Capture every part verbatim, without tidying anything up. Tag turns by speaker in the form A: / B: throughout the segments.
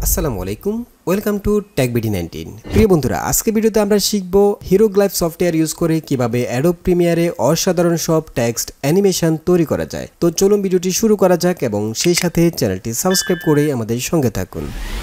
A: আসসালামু আলাইকুম, welcome to tech BD nineteen. প্রিয় বন্ধুরা, আজকে ভিডিওতে আমরা শিখব হিরোগ্লাইফ সফটওয়্যার ইউজ করে কিভাবে অ্যাডোব প্রিমিয়ারে অসাধারণ সব টেক্সট অ্যানিমেশন তৈরি করা যায়। তো চলুন ভিডিওটি শুরু করা যাক এবং সেই সাথে চ্যানেলটি সাবস্ক্রাইব করে আমাদের সঙ্গে থাকুন।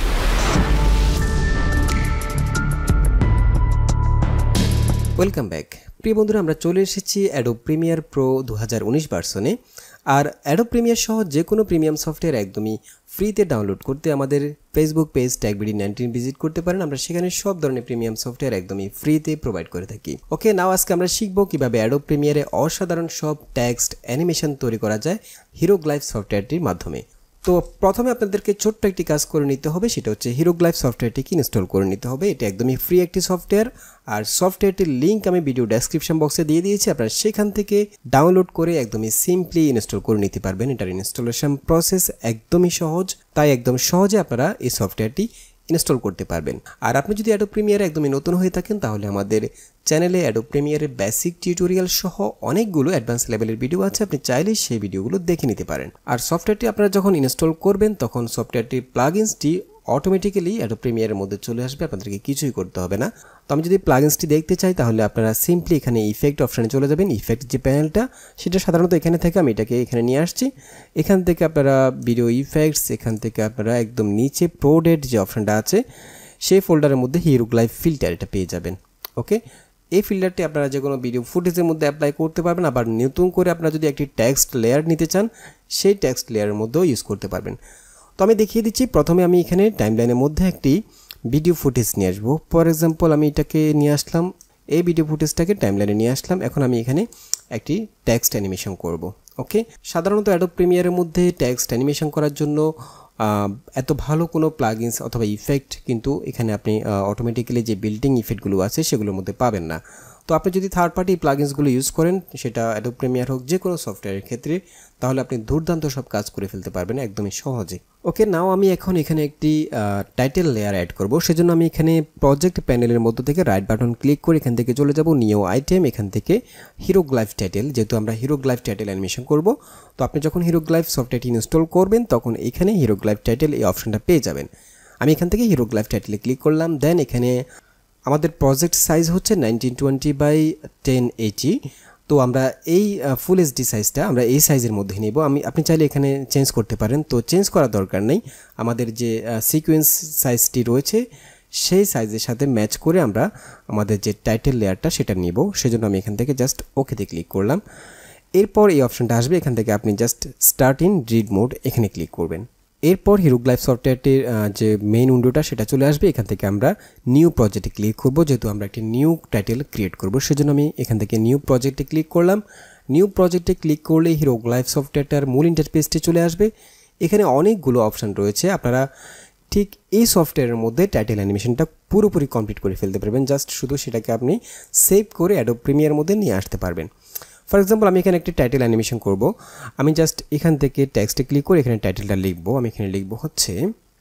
A: Welcome back. প্রিয় বন্ধুরা, আমরা চলে এসেছি অ্যাডোব প্রিমিয়ার প্রো দু হাজার উনিশ ভার্সনে। আর অ্যাডোব প্রিমিয়ার সহ যে কোনো প্রিমিয়াম সফটওয়্যার একদমই ফ্রিতে ডাউনলোড করতে আমাদের Facebook page tech BD nineteen visit করতে পারেন। আমরা সেখানে সব ধরনের প্রিমিয়াম সফটওয়্যার একদমই ফ্রিতে প্রোভাইড করে থাকি। ওকে, নাও আজকে আমরা শিখব কিভাবে অ্যাডোব প্রিমিয়ারে অসাধারণ সব টেক্সট অ্যানিমেশন তৈরি করা যায় হিরোগ্লাইফ সফটওয়্যারটির মাধ্যমে। তো প্রথমে আপনাদেরকে ছোট্ট একটি কাজ করে নিতে হবে, সেটা হচ্ছে হিরোগ্লাইফ সফটওয়্যারটিকে ইনস্টল করে নিতে হবে। এটা একদমই ফ্রি একটি সফটওয়্যার, আর সফটওয়্যারটির লিঙ্ক আমি ভিডিও ডেসক্রিপশন বক্সে দিয়ে দিয়েছি। আপনারা সেখান থেকে ডাউনলোড করে একদমই সিম্পলি ইনস্টল করে নিতে পারবেন। এটার ইনস্টলেশন প্রসেস একদমই সহজ, তাই একদম সহজে আপনারা এই সফটওয়্যারটি ইনস্টল করতে পারবেন। আর আপনি যদি অ্যাডোব প্রিমিয়ারে একদমই নতুন হয়ে থাকেন, তাহলে আমাদের চ্যানেলে অ্যাডোব প্রিমিয়ারের বেসিক টিউটোরিয়াল সহ অনেকগুলো অ্যাডভান্স লেভেলের ভিডিও আছে, আপনি চাইলে সেই ভিডিওগুলো দেখে নিতে পারেন। আর সফটওয়্যারটি আপনারা যখন ইনস্টল করবেন, তখন সফটওয়্যারটির প্লাগইনসটি অটোমেটিক্যালি অ্যাডোব প্রিমিয়ারের মধ্যে চলে আসবে, আপনাদেরকে কিছুই করতে হবে না। তো আমি যদি প্লাগইনসটি দেখতে চাই, তাহলে আপনারা সিম্পলি এখানে ইফেক্ট অপশানে চলে যাবেন। ইফেক্ট যে প্যানেলটা, সেটা সাধারণত এখানে থেকে আমি এটাকে এখানে নিয়ে আসছি। এখান থেকে আপনারা ভিডিও ইফেক্টস, এখান থেকে আপনারা একদম নিচে প্রোডেড যে অপশানটা আছে, সেই ফোল্ডারের মধ্যে হিরোগ্লাইফ ফিল্টার এটা পেয়ে যাবেন। ওকে, এই ফিল্টারটি আপনারা যে কোনো ভিডিও ফুটেজের মধ্যে অ্যাপ্লাই করতে পারবেন। আবার নতুন করে আপনারা যদি একটি টেক্সট লেয়ার নিতে চান, সেই টেক্সট লেয়ারের মধ্যেও ইউজ করতে পারবেন। তো আমি দেখিয়ে দিচ্ছি। প্রথমে আমি এখানে টাইমলাইনের মধ্যে একটি ভিডিও ফুটেজ নিয়ে আসবো। ফর এক্সাম্পল, আমি এটাকে নিয়ে আসলাম, এই ভিডিও ফুটেজটাকে টাইমলাইনে নিয়ে আসলাম। এখন আমি এখানে একটি টেক্সট অ্যানিমেশন করব। ওকে, সাধারণত অ্যাডোব প্রিমিয়ারের মধ্যে টেক্সট অ্যানিমেশন করার জন্য এত ভালো কোনো প্লাগইনস অথবা ইফেক্ট কিন্তু এখানে আপনি অটোমেটিক্যালি যে বিল্ডিং ইফেক্টগুলো আছে সেগুলোর মধ্যে পাবেন না। তো আপনি যদি থার্ড পার্টি প্লাগইনসগুলো ইউজ করেন, সেটা অ্যাডোব প্রিমিয়ার হোক যে কোনো সফটওয়্যারের ক্ষেত্রে, তাহলে আপনি দুর্দান্ত সব কাজ করে ফেলতে পারবেন একদমই সহজে। ওকে, নাও আমি এখন এখানে একটি টাইটেল লেয়ার অ্যাড করব। সেজন্য আমি এখানে প্রজেক্ট প্যানেলের মধ্য থেকে রাইট বাটন ক্লিক করে এখান থেকে চলে যাব নিউ আইটেম, এখান থেকে হিরোগ্লাইফ টাইটেল। যেহেতু আমরা হিরোগ্লাইফ টাইটেল অ্যানিমেশন করব, তো আপনি যখন হিরোগ্লাইফ সফটওয়্যারটি ইনস্টল করবেন, তখন এখানে হিরোগ্লাইফ টাইটেল এই অপশনটা পেয়ে যাবেন। আমি এখান থেকে হিরোগ্লাইফ টাইটেলে ক্লিক করলাম। দেন এখানে আমাদের প্রজেক্ট সাইজ হচ্ছে nineteen twenty by ten eighty. তো আমরা এই ফুল এইচডি সাইজটা আমরা এই সাইজের মধ্যে নেব। আমি আপনি চাইলে এখানে চেঞ্জ করতে পারেন, তো চেঞ্জ করার দরকার নেই। আমাদের যে সিকোয়েন্স সাইজটি রয়েছে, সেই সাইজের সাথে ম্যাচ করে আমরা আমাদের যে টাইটেল লেয়ারটা সেটা নিব। সেজন্য আমি এখান থেকে জাস্ট ওকেতে ক্লিক করলাম। এরপর এই অপশনটা আসবে, এখান থেকে আপনি just start in read mode এখানে ক্লিক করবেন। এরপর হিরোগ্লাইফ সফটওয়্যারটির যে মেইন উইন্ডোটা সেটা চলে আসবে। এখান থেকে আমরা নিউ প্রজেক্টে ক্লিক করব, যেহেতু আমরা একটি নিউ টাইটেল ক্রিয়েট করব। সেজন্য আমি এখান থেকে নিউ প্রজেক্টে ক্লিক করলাম। নিউ প্রজেক্টে ক্লিক করলে হিরোগ্লাইফ সফটওয়্যারটার মূল ইন্টারফেসটি চলে আসবে। এখানে অনেকগুলো অপশান রয়েছে, আপনারা ঠিক এই সফটওয়্যারের মধ্যে টাইটেল অ্যানিমেশনটা পুরোপুরি কমপ্লিট করে ফেলতে পারবেন। জাস্ট শুধু সেটাকে আপনি সেভ করে অ্যাডোব প্রিমিয়ার মধ্যে নিয়ে আসতে পারবেন। ফর এক্সাম্পল, আমি এখানে একটি টাইটেল অ্যানিমেশন করব। আমি জাস্ট এখান থেকে টেক্সটে ক্লিক করে এখানে টাইটেলটা লিখব। আমি এখানে লিখব হচ্ছে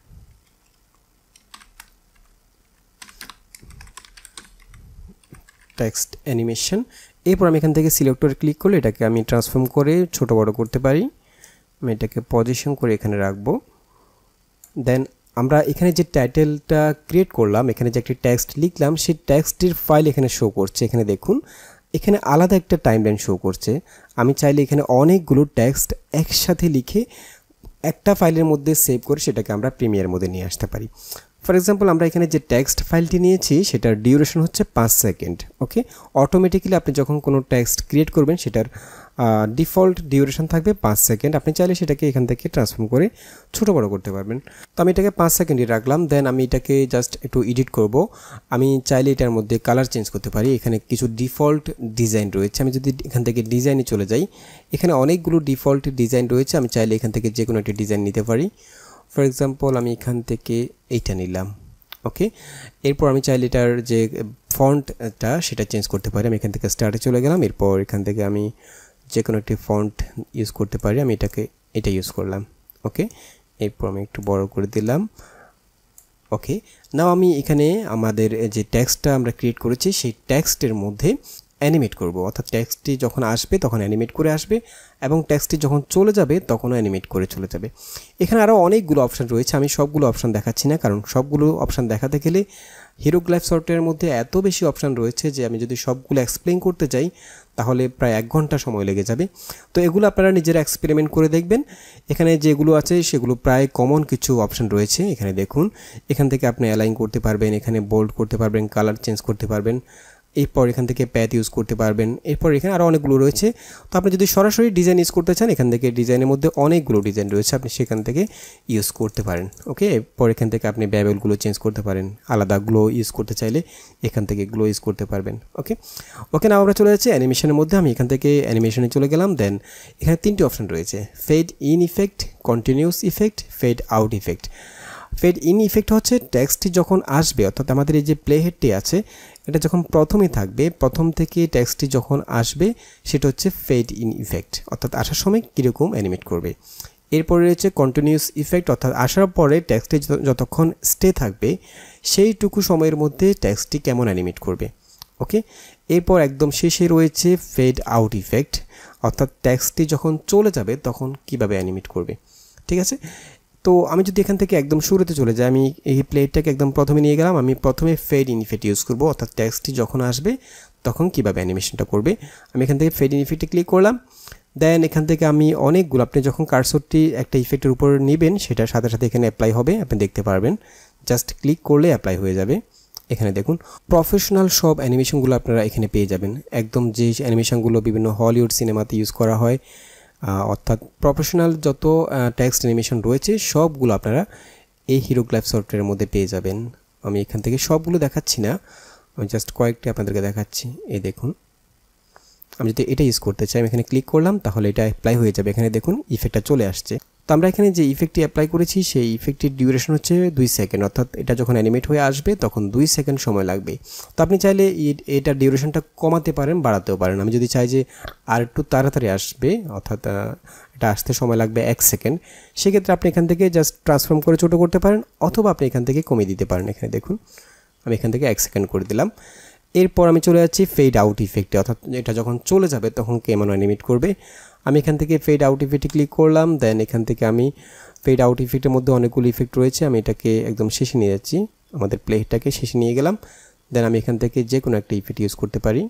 A: টেক্সট অ্যানিমেশন। এরপর আমি এখান থেকে সিলেক্টরে ক্লিক করলে এটাকে আমি ট্রান্সফর্ম করে ছোট বড় করতে পারি। আমি এটাকে পজিশন করে এখানে রাখবো। দেন আমরা এখানে যে টাইটেলটা ক্রিয়েট করলাম, এখানে যে একটি টেক্সট লিখলাম, সেই টেক্সটের ফাইল এখানে শো করছে। এখানে দেখুন, এখানে আলাদা একটা টাইমলাইন শো করছে। আমি চাইলে এখানে অনেকগুলো টেক্সট একসাথে লিখে একটা ফাইলের মধ্যে সেভ করে সেটাকে আমরা প্রিমিয়ার মধ্যে নিয়ে আসতে পারি। ফর এক্সাম্পল, আমরা এখানে যে টেক্সট ফাইলটি নিয়েছি, সেটার ডিউরেশন হচ্ছে পাঁচ সেকেন্ড। ওকে, অটোমেটিক্যালি আপনি যখন কোনো টেক্সট ক্রিয়েট করবেন, সেটার ডিফল্ট ডিউরেশন থাকবে পাঁচ সেকেন্ড। আপনি চাইলে সেটাকে এখান থেকে ট্রান্সফর্ম করে ছোটো বড়ো করতে পারবেন। তো আমি এটাকে পাঁচ সেকেন্ডই রাখলাম। দেন আমি এটাকে জাস্ট একটু এডিট করব। আমি চাইলে এটার মধ্যে কালার চেঞ্জ করতে পারি। এখানে কিছু ডিফল্ট ডিজাইন রয়েছে। আমি যদি এখান থেকে ডিজাইনে চলে যাই, এখানে অনেকগুলো ডিফল্ট ডিজাইন রয়েছে। আমি চাইলে এখান থেকে যে কোনো একটি ডিজাইন নিতে পারি। ফর এক্সাম্পল, আমি এখান থেকে এইটা নিলাম। ওকে, এরপর আমি চাইলে এটার যে ফন্টটা সেটা চেঞ্জ করতে পারি। আমি এখান থেকে স্টার্টে চলে গেলাম। এরপর এখান থেকে আমি যে কোনো একটি ফন্ট ইউজ করতে পারি। আমি এটাকে এটা ইউজ করলাম। ওকে, এরপর আমি একটু বড় করে দিলাম। ওকে, নাও আমি এখানে আমাদের যে টেক্সটটা আমরা ক্রিয়েট করেছি, সেই টেক্সটের মধ্যে অ্যানিমেট করব, অর্থাৎ টেক্সটটি যখন আসবে তখন অ্যানিমেট করে আসবে এবং টেক্সটটি যখন চলে যাবে তখনও অ্যানিমেট করে চলে যাবে। এখানে আরও অনেকগুলো অপশান রয়েছে, আমি সবগুলো অপশান দেখাচ্ছি না, কারণ সবগুলো অপশান দেখাতে গেলে হিরোগ্লাইফ সফটওয়্যারের মধ্যে এত বেশি অপশান রয়েছে যে আমি যদি সবগুলো এক্সপ্লেইন করতে যাই তাহলে প্রায় এক ঘন্টা সময় লেগে যাবে। তো এগুলো আপনারা নিজেরা এক্সপেরিমেন্ট করে দেখবেন। এখানে যেগুলো আছে সেগুলো প্রায় কমন কিছু অপশান রয়েছে। এখানে দেখুন, এখান থেকে আপনি অ্যালাইন করতে পারবেন, এখানে বোল্ড করতে পারবেন, কালার চেঞ্জ করতে পারবেন, এরপর এখান থেকে প্যাথ ইউজ করতে পারবেন, এরপর এখানে আরও অনেকগুলো রয়েছে। তো আপনি যদি সরাসরি ডিজাইন ইউজ করতে চান, এখান থেকে ডিজাইনের মধ্যে অনেকগুলো ডিজাইন রয়েছে, আপনি সেখান থেকে ইউজ করতে পারেন। ওকে, এরপর এখান থেকে আপনি ব্যাবেলগুলো চেঞ্জ করতে পারেন, আলাদা গ্লো ইউজ করতে চাইলে এখান থেকে গ্লো ইউজ করতে পারবেন। ওকে ওকে না আমরা চলে যাচ্ছি অ্যানিমেশনের মধ্যে। আমি এখান থেকে অ্যানিমেশনে চলে গেলাম। দেন এখানে তিনটি অপশান রয়েছে, fade in effect, continuous effect, fade out effect. Fade in effect হচ্ছে টেক্সটটি যখন আসবে, অর্থাৎ আমাদের এই যে প্লে হেডটি আছে এটা যখন প্রথমে থাকবে, প্রথম থেকে টেক্সটটি যখন আসবে সেটা হচ্ছে ফেড ইন ইফেক্ট, অর্থাৎ আসার সময় কীরকম অ্যানিমেট করবে। এরপরে রয়েছে কন্টিনিউস ইফেক্ট, অর্থাৎ আসার পরে টেক্সটটি যতক্ষণ স্টে থাকবে সেইটুকু সময়ের মধ্যে টেক্সটটি কেমন অ্যানিমেট করবে। ওকে, এরপর একদম শেষে রয়েছে ফেড আউট ইফেক্ট, অর্থাৎ টেক্সটটি যখন চলে যাবে তখন কিভাবে অ্যানিমেট করবে। ঠিক আছে, তো আমি যদি এখান থেকে একদম শুরুতে চলে যাই, আমি এই প্লেটটাকে একদম প্রথমে নিয়ে গেলাম। আমি প্রথমে ফেড ইন ইফেক্ট ইউজ করবো, অর্থাৎ টেক্সটটি যখন আসবে তখন কীভাবে অ্যানিমেশনটা করবে। আমি এখান থেকে ফেড ইন ইফেক্টে ক্লিক করলাম। দেন এখান থেকে আমি অনেকগুলো, আপনি যখন কার্সরটি একটা ইফেক্টের উপর নেবেন সেটার সাথে সাথে এখানে অ্যাপ্লাই হবে, আপনি দেখতে পারবেন। জাস্ট ক্লিক করলে অ্যাপ্লাই হয়ে যাবে। এখানে দেখুন প্রফেশনাল সব অ্যানিমেশনগুলো আপনারা এখানে পেয়ে যাবেন, একদম যে অ্যানিমেশনগুলো বিভিন্ন হলিউড সিনেমাতে ইউজ করা হয়, অর্থাৎ প্রফেশনাল যত টেক্সট অ্যানিমেশন রয়েছে সবগুলো আপনারা এই হিরোগ্লাইফ সফটওয়্যারের মধ্যে পেয়ে যাবেন। আমি এখান থেকে সবগুলো দেখাচ্ছি না, আমি জাস্ট কয়েকটি আপনাদেরকে দেখাচ্ছি। এই দেখুন, আমি যদি এটা ইউজ করতে চাই আমি এখানে ক্লিক করলাম, তাহলে এটা অ্যাপ্লাই হয়ে যাবে। এখানে দেখুন ইফেক্টটা চলে আসছে। তো আমরা এখানে যে ইফেক্টটি অ্যাপ্লাই করেছি সেই ইফেক্টটির ডিউরেশন হচ্ছে দুই সেকেন্ড, অর্থাৎ এটা যখন অ্যানিমেট হয়ে আসবে তখন দুই সেকেন্ড সময় লাগবে। তো আপনি চাইলে এটার ডিউরেশনটা কমাতে পারেন, বাড়াতেও পারেন। আমি যদি চাই যে আর একটু তাড়াতাড়ি আসবে, অর্থাৎ এটা আসতে সময় লাগবে এক সেকেন্ড, সেক্ষেত্রে আপনি এখান থেকে জাস্ট ট্রান্সফর্ম করে ছোটো করতে পারেন, অথবা আপনি এখান থেকে কমিয়ে দিতে পারেন। এখানে দেখুন আমি এখান থেকে এক সেকেন্ড করে দিলাম। এরপর আমি চলে যাচ্ছি ফেড আউট ইফেক্টে, অর্থাৎ এটা যখন চলে যাবে তখন কেমন অ্যানিমেট করবে। আমি এখান থেকে ফেড আউট ইফেক্টে ক্লিক করলাম। দেন এখান থেকে আমি ফেড আউট ইফেক্টের মধ্যে অনেকগুলো ইফেক্ট রয়েছে, আমি এটাকে একদম শেষে নিয়ে যাচ্ছি, আমাদের প্লেটাকে শেষে নিয়ে গেলাম। দেন আমি এখান থেকে যে কোনো একটা ইফেক্ট ইউজ করতে পারি।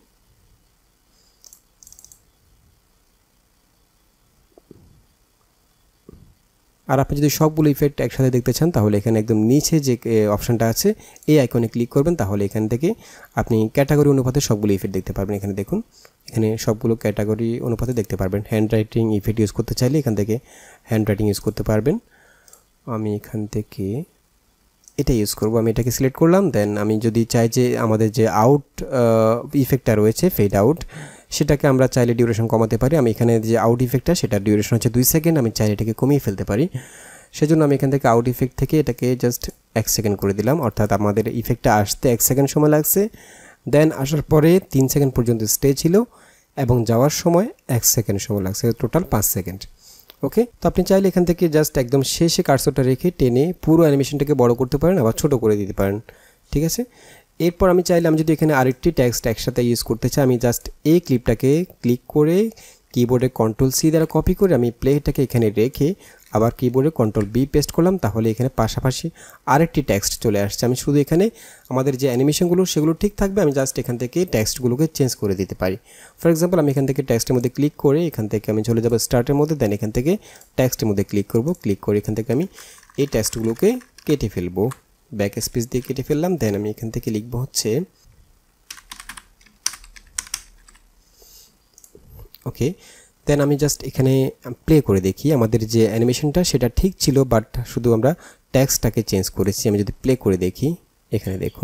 A: আর আপনি যদি সবগুলো ইফেক্ট একসাথে দেখতে চান তাহলে এখানে একদম নিচে যে অপশানটা আছে এই আইকনে ক্লিক করবেন, তাহলে এখান থেকে আপনি ক্যাটাগরি অনুপাতে সবগুলো ইফেক্ট দেখতে পারবেন। এখানে দেখুন, এখানে সবগুলো ক্যাটাগরি অনুপাতে দেখতে পারবেন। হ্যান্ড রাইটিং ইফেক্ট ইউজ করতে চাইলে এখান থেকে হ্যান্ড রাইটিং ইউজ করতে পারবেন। আমি এখান থেকে এটা ইউজ করব, আমি এটাকে সিলেক্ট করলাম। দেন আমি যদি চাই যে আমাদের যে আউট ইফেক্টটা রয়েছে ফেড আউট, সেটাকে আমরা চাইলে ডিউরেশন কমাতে পারি। আমি এখানে যে আউট ইফেক্টটা সেটার ডিউরেশন হচ্ছে দুই সেকেন্ড, আমি চাইলে এটাকে কমিয়ে ফেলতে পারি। সেজন্য আমি এখান থেকে আউট ইফেক্ট থেকে এটাকে জাস্ট এক সেকেন্ড করে দিলাম, অর্থাৎ আমাদের ইফেক্টটা আসতে এক সেকেন্ড সময় লাগছে। দেন আসার পরে তিন সেকেন্ড পর্যন্ত স্টে ছিল এবং যাওয়ার সময় এক সেকেন্ড সময় লাগছে, টোটাল পাঁচ সেকেন্ড। ওকে, তো আপনি চাইলে এখান থেকে জাস্ট একদম শেষে কার্সরটা রেখে টেনে পুরো অ্যানিমেশনটাকে বড় করতে পারেন, আবার ছোট করে দিতে পারেন। ঠিক আছে, এরপর আমি চাইলে আমি যদি এখানে আরেকটি টেক্সট একসাথে ইউজ করতে চাই, আমি জাস্ট এই ক্লিপটাকে ক্লিক করে কিবোর্ডে কন্ট্রোল সি দ্বারা কপি করে আমি প্লেটাকে এখানে রেখে আবার কিবোর্ডে কন্ট্রোল বি পেস্ট করলাম, তাহলে এখানে পাশাপাশি আরেকটি টেক্সট চলে আসছে। আমি শুধু এখানে আমাদের যে অ্যানিমেশনগুলো সেগুলো ঠিক থাকবে, আমি জাস্ট এখান থেকে টেক্সটগুলোকে চেঞ্জ করে দিতে পারি। ফর এক্সাম্পল আমি এখান থেকে টেক্সটের মধ্যে ক্লিক করে এখান থেকে আমি চলে যাবো স্টার্টের মধ্যে। দেন এখান থেকে টেক্সটের মধ্যে ক্লিক করব, ক্লিক করে এখান থেকে আমি এই টেক্সটগুলোকে কেটে ফেলবো, ব্যাক স্পেস দিয়ে কেটে ফেললাম। দেন আমি এখান থেকে লিখবো হচ্ছে ওকে। দেন আমি জাস্ট এখানে প্লে করে দেখি আমাদের যে অ্যানিমেশনটা সেটা ঠিক ছিল, বাট শুধু আমরা টেক্সটটাকে চেঞ্জ করেছি। আমি যদি প্লে করে দেখি এখানে দেখুন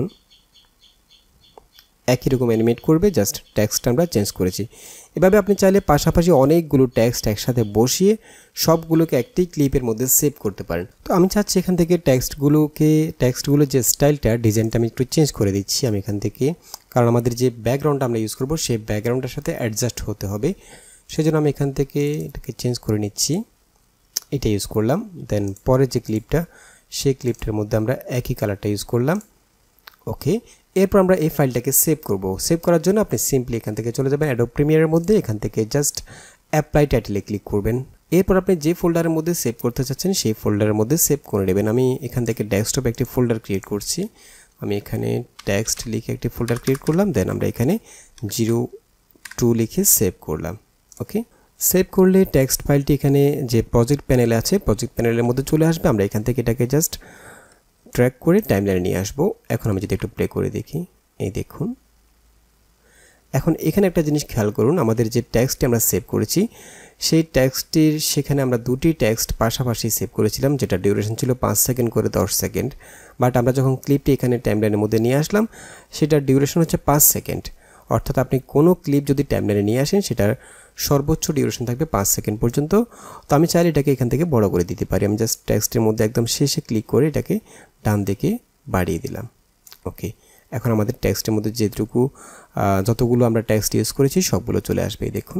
A: একই রকম অ্যানিমেট করবে, জাস্ট টেক্সটটা আমরা চেঞ্জ করেছি। এভাবে আপনি চাইলে পাশাপাশি অনেকগুলো টেক্সট একসাথে বসিয়ে সবগুলোকে একটি ক্লিপের মধ্যে সেভ করতে পারেন। তো আমি চাচ্ছি এখান থেকে টেক্সটগুলোকে টেক্সটগুলোর যে স্টাইলটা ডিজাইনটা আমি একটু চেঞ্জ করে দিচ্ছি আমি এখান থেকে, কারণ আমাদের যে ব্যাকগ্রাউন্ডটা আমরা ইউজ করবো সেই ব্যাকগ্রাউন্ডের সাথে অ্যাডজাস্ট হতে হবে। সেজন্য আমি এখান থেকে এটাকে চেঞ্জ করে নিচ্ছি, এটা ইউজ করলাম। দেন পরের যে ক্লিপটা সেই ক্লিপটার মধ্যে আমরা একই কালারটা ইউজ করলাম। ওকে, এরপর আমরা এই ফাইলটাকে সেভ করব। সেভ করার জন্য আপনি সিম্পলি এখান থেকে চলে যাবেন অ্যাডোব প্রিমিয়ারের মধ্যে, এখান থেকে জাস্ট অ্যাপ্লাই টাইটেলে ক্লিক করবেন। এরপর আপনি যে ফোল্ডারের মধ্যে সেভ করতে চাচ্ছেন সেই ফোল্ডারের মধ্যে সেভ করে নেবেন। আমি এখান থেকে ডেস্কটপে একটি ফোল্ডার ক্রিয়েট করছি। আমি এখানে টেক্সট লিখে একটি ফোল্ডার ক্রিয়েট করলাম, দেন আমরা এখানে জিরো টু লিখে সেভ করলাম। ওকে, সেভ করলে টেক্সট ফাইলটি এখানে যে প্রজেক্ট প্যানেলে আছে প্রজেক্ট প্যানেলের মধ্যে চলে আসবে। আমরা এখান থেকে এটাকে জাস্ট ট্র্যাক করে টাইমলাইনে নিয়ে আসবো। এখন আমি যদি একটু প্লে করে দেখি, এই দেখুন। এখন এখানে একটা জিনিস খেয়াল করুন, আমাদের যে টেক্সটটি আমরা সেভ করেছি সেই টেক্সটটির সেখানে আমরা দুটি টেক্সট পাশাপাশি সেভ করেছিলাম, যেটা ডিউরেশন ছিল পাঁচ সেকেন্ড করে দশ সেকেন্ড। বাট আমরা যখন ক্লিপটি এখানে টাইমলাইনের মধ্যে নিয়ে আসলাম সেটার ডিউরেশন হচ্ছে পাঁচ সেকেন্ড। অর্থাৎ আপনি কোনো ক্লিপ যদি টাইমলাইনে নিয়ে আসেন সেটার সর্বোচ্চ ডিউরেশন থাকবে পাঁচ সেকেন্ড পর্যন্ত। তো আমি চাইলে এটাকে এখান থেকে বড় করে দিতে পারি। আমি জাস্ট টেক্সটের মধ্যে একদম শেষে ক্লিক করে এটাকে ডান দিকে বাড়িয়ে দিলাম। ওকে, এখন আমাদের টেক্সটের মধ্যে যেটুকু যতগুলো আমরা টেক্সট ইউজ করেছি সবগুলো চলে আসবে, দেখুন।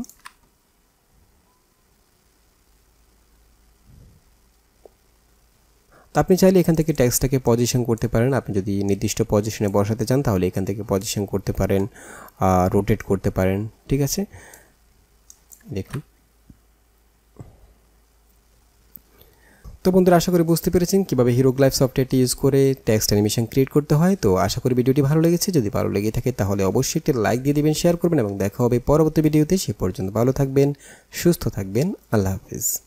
A: তো আপনি চাইলে এখান থেকে টেক্সটটাকে পজিশন করতে পারেন। আপনি যদি নির্দিষ্ট পজিশনে বসাতে চান তাহলে এখান থেকে পজিশন করতে পারেন, রোটেট করতে পারেন, ঠিক আছে। দেখুন। তো বন্ধুরা, আশা করি বুঝতে পেরেছেন কিভাবে হিরোগ্লাইফ সফটওয়্যারটি ইউজ করে টেক্সট অ্যানিমেশন ক্রিয়েট করতে হয়। তো আশা করি ভিডিওটি ভালো লেগেছে। যদি ভালো লেগে থাকে তাহলে অবশ্যই একটি লাইক দিয়ে দিবেন, শেয়ার করবেন এবং দেখা হবে পরবর্তী ভিডিওতে। সে পর্যন্ত ভালো থাকবেন, সুস্থ থাকবেন। আল্লাহ হাফিজ।